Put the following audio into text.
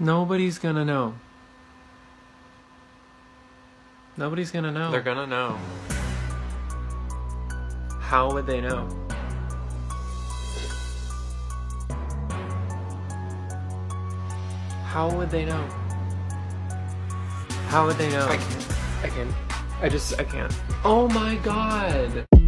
Nobody's gonna know. Nobody's gonna know. They're gonna know. How would they know? How would they know? How would they know? I can't. I can't. Oh my god!